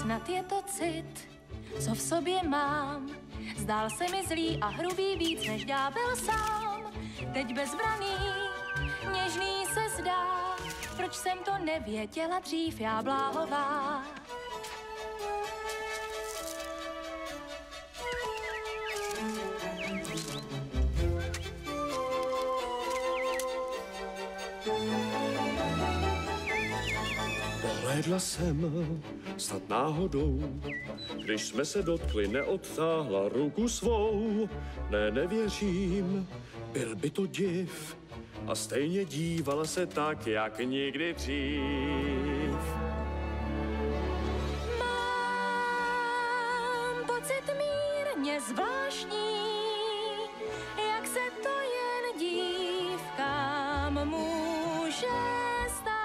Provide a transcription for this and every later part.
snad je to cit, co v sobě mám. Zdál se mi zlý a hrubý víc než ďábel sám. Teď bezbraný, něžný se zdá, proč jsem to nevěděla dřív, já bláhová. Dohlédla jsem, snad náhodou, když jsme se dotkli, neodtáhla ruku svou. Ne, nevěřím, byl by to div, a stejně dívala se tak, jak nikdy dřív. Mám pocit mírně zvláštní, jak se to jen dívkám může stát.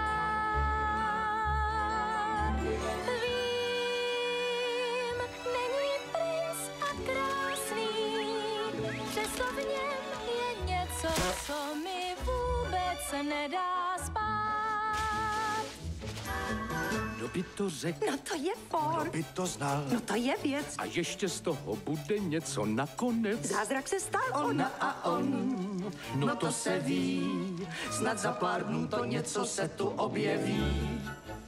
Vím, není princ a krásný, přesto v něm je něco, co mi vůbec nedá spát. Kdo by to řekl? No to je for. Kdo by to znal? No to je věc. A ještě z toho bude něco nakonec. Zázrak se stal, ona a on. No to se ví, snad za pár dnů to něco se tu objeví.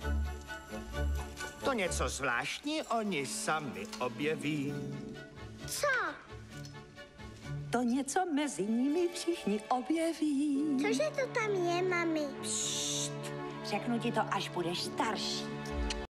To něco zvláštní oni sami objeví. Co? To něco mezi nimi všichni objeví. Cože to tam je, mami? Řeknu ti to, až budeš starší.